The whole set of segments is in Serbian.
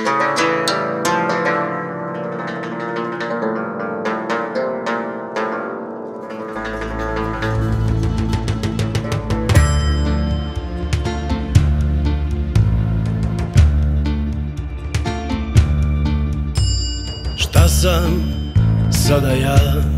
Šta sam sada ja?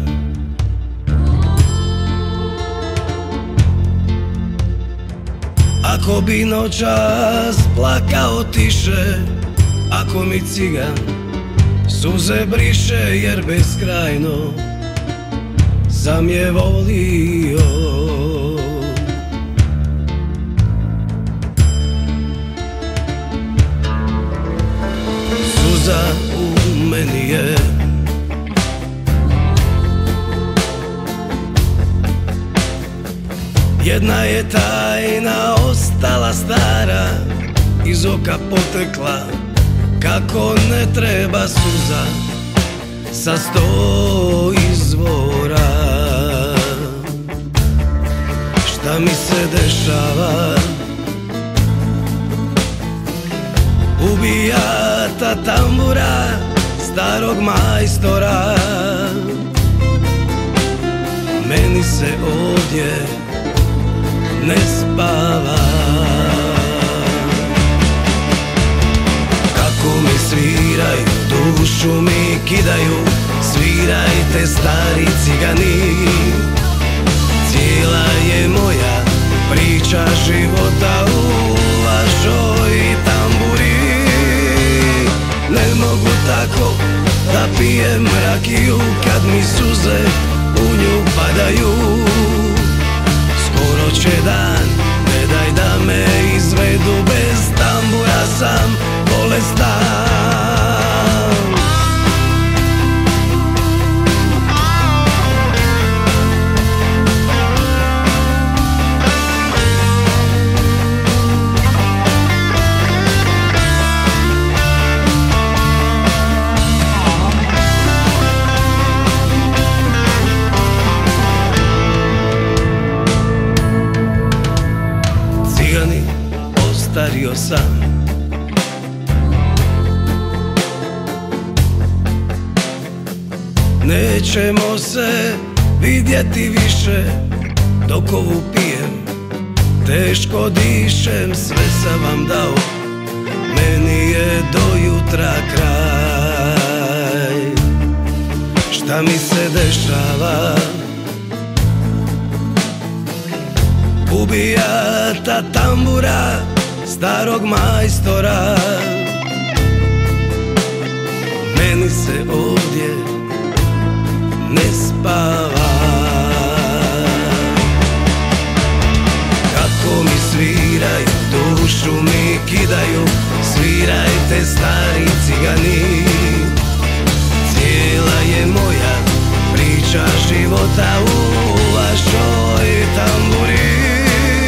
Ako bi noćas plakao tiše, ako mi cigan suze briše, jer beskrajno sam je volio. Suza u meni je jedna, je tajna ostala stara, iz oka potekla kako ne treba suza sa 100 izvora. Šta mi se dešava? Ubija ta tambura starog majstora. Meni se ovdje ne spava. Kako mi sviraju, dušu mi kidaju, svirajte stari cigani. Cijela je moja priča života u vašoj tamburi. Ne mogu tako da pijem rakiju kad mi suze u nju padaju. Skoro će dan, ne daj da me izvedu, bez tambura sam bolestan. Ostario sam, nećemo se vidjeti više, dok ovu pijem teško dišem. Sve sam vam dao, meni je do jutra kraj. Šta mi se dešava? Ubija ta tambura starog majstora. Meni se ovdje ne spava. Kako mi sviraju, dušu mi kidaju, svirajte stari cigani. Cijela je moja priča života u vašoj tamburi.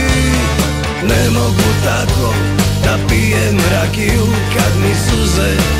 Ne mogu tako da pijem rakiju kad mi suze